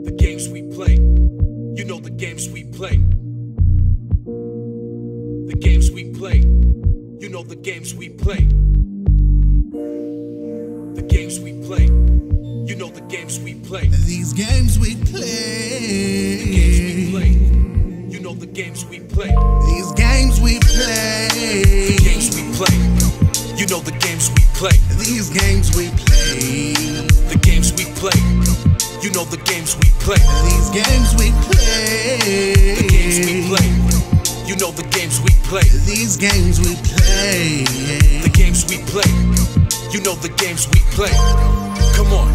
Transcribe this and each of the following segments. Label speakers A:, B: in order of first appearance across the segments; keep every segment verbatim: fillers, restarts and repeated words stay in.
A: The games we play, you know the games we play. The games we play, you know the games we play. The games we play, you know the games we play.
B: These games we play.
A: The games we play, you know the games we play.
B: These games we play.
A: The games we play, you know the games we play.
B: These games we play.
A: The games we play, you know the games we play.
B: These games we play.
A: The games we play, you know the games we play.
B: These games we play.
A: The games we play, you know the games we play. Come on.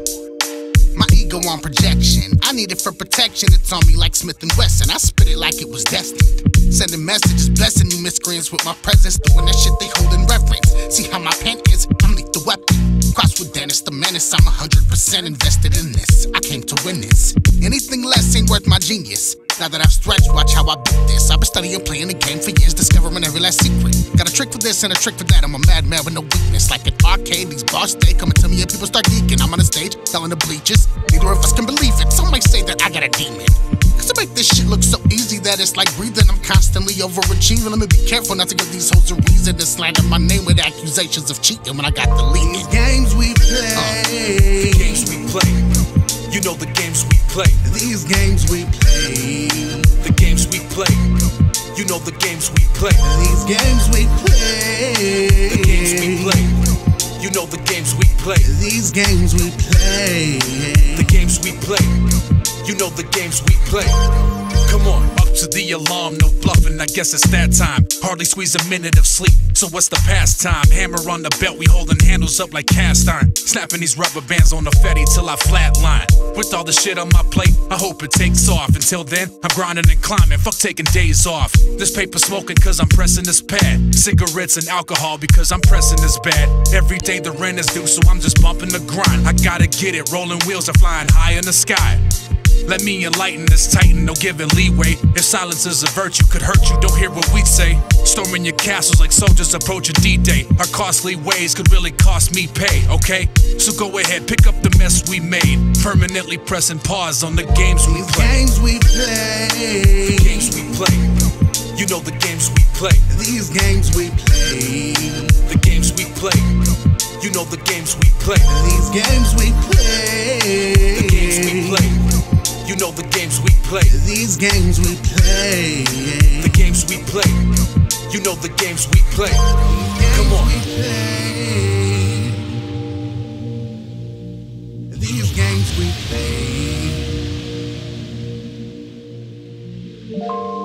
B: My ego on projection, I need it for protection. It's on me like Smith and Wesson. I spit it like it was destined. Sending messages, blessing you miscreants with my presence. Doing that shit they hold in reverence. See how my pen is? I'm lethal weapon. Cross with Dennis the Menace. I'm one hundred percent invested in this. I came to win this. Anything less ain't worth my genius. Now that I've stretched, watch how I beat this. I've been studying, playing the game for years, discovering every last secret. Got a trick for this and a trick for that. I'm a madman with no weakness. Like an arcade, these bars stay coming to me and people start geeking. I'm on the stage, telling the bleachers. Neither of us can believe it. Some might say that I got a demon. Cause I make this shit look so easy that it's like breathing. I'm constantly overachieving. Let me be careful not to give these hoes a reason to slander my name with accusations of cheating when I got the lead. These games we play.
A: Uh, the games we play. You know the games we play.
B: These games we play.
A: The games we play. You know the games we play.
B: These games we play.
A: The games we play. You know the games we play.
B: These games we play.
A: The games we play. You know the games we play. Come on.
C: Up to the alarm, no bluffing, I guess it's that time. Hardly squeeze a minute of sleep, so what's the pastime? Hammer on the belt, we holding handles up like cast iron. Snapping these rubber bands on the fatty till I flatline. With all the shit on my plate, I hope it takes off. Until then, I'm grinding and climbing, fuck taking days off. This paper smoking cause I'm pressing this pad. Cigarettes and alcohol because I'm pressing this bad. Every day the rent is due, so I'm just bumping the grind. I gotta get it, rolling wheels are flying high in the sky. Let me enlighten this titan, no giving leeway. If silence is a virtue, could hurt you, don't hear what we say. Storming your castles like soldiers approaching D-Day. Our costly ways could really cost me pay, okay? So go ahead, pick up the mess we made. Permanently pressing pause on the games we play.
B: Games we play.
A: The games we play. You know the games we play.
B: These games we play.
A: The games we play. You know the games we play.
B: These games we play.
A: The games we play. You know the games we play.
B: These games we play.
A: The games we play. You know the games we play. Come on.
B: These games we play.